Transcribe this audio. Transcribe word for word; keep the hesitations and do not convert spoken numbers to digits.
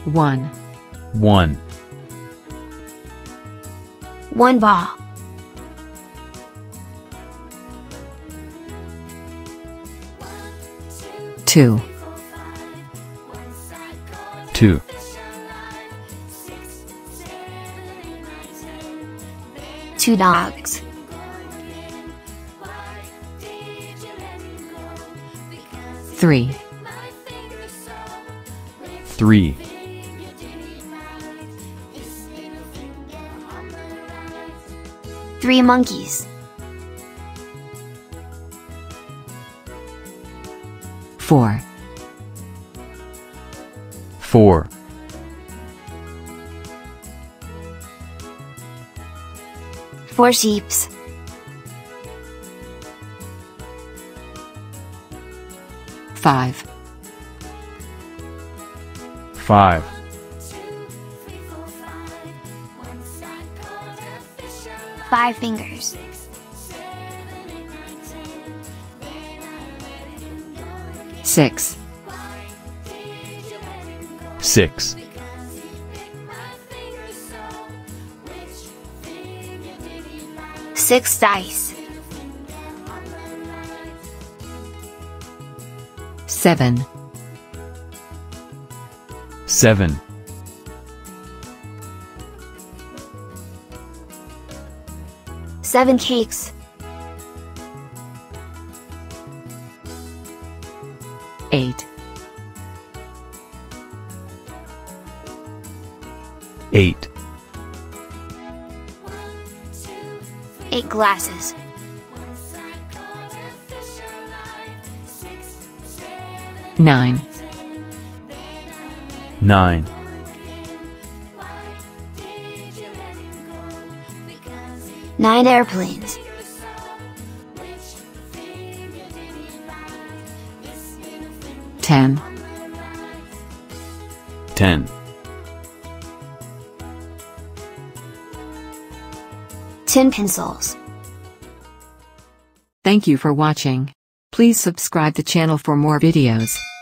One. One. One ball. Two. Two. Two dogs. Three. Three. Three monkeys. Four. Four. Four sheeps. Five. Five. Five fingers. Six. Six. Six dice. Seven. Seven. Seven cakes. Eight. Eight. Eight glasses. Nine. Nine. Nine airplanes. Ten. Ten. Ten pencils. Thank you for watching. Please subscribe the channel for more videos.